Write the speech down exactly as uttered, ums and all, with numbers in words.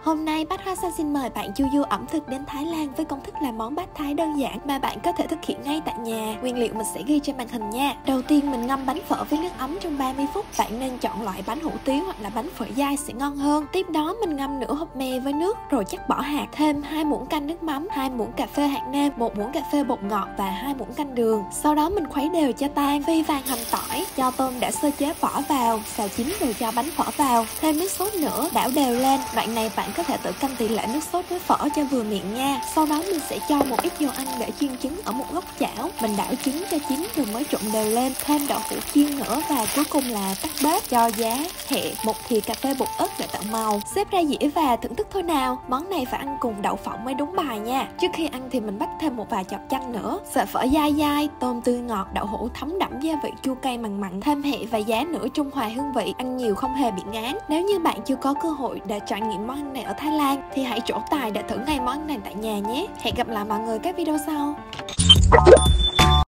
Hôm nay Bách Hóa Xanh xin mời bạn chu du ẩm thực đến Thái Lan với công thức làm món bát Thái đơn giản mà bạn có thể thực hiện ngay tại nhà. Nguyên liệu mình sẽ ghi trên màn hình nha. Đầu tiên mình ngâm bánh phở với nước ấm trong ba mươi phút. Bạn nên chọn loại bánh hủ tiếu hoặc là bánh phở dai sẽ ngon hơn. Tiếp đó mình ngâm nửa hộp mè với nước rồi chắc bỏ hạt, thêm hai muỗng canh nước mắm, hai muỗng cà phê hạt nêm, một muỗng cà phê bột ngọt và hai muỗng canh đường. Sau đó mình khuấy đều cho tan, phi vàng hành tỏi, cho tôm đã sơ chế bỏ vào, xào chín rồi cho bánh phở vào, thêm nước sốt nữa, đảo đều lên. Đoạn này bạn có thể tự canh tỷ lệ nước sốt với phở cho vừa miệng nha. Sau đó mình sẽ cho một ít dầu ăn để chiên trứng ở một góc chảo. Mình đảo trứng cho chín rồi mới trộn đều lên, thêm đậu hũ chiên nữa và cuối cùng là tắt bếp, cho giá, hẹ, một thìa cà phê bột ớt để tạo màu. Xếp ra dĩa và thưởng thức thôi nào. Món này phải ăn cùng đậu phộng mới đúng bài nha. Trước khi ăn thì mình bắt thêm một vài chọt chanh nữa. Sợi phở dai dai, tôm tươi ngọt, đậu hũ thấm đẫm gia vị chua cay mặn mặn, thêm hẹ và giá nữa trung hòa hương vị, ăn nhiều không hề bị ngán. Nếu như bạn chưa có cơ hội để trải nghiệm món ăn này ở Thái Lan thì hãy trổ tài để thử ngay món ăn này tại nhà nhé. Hẹn gặp lại mọi người các video sau.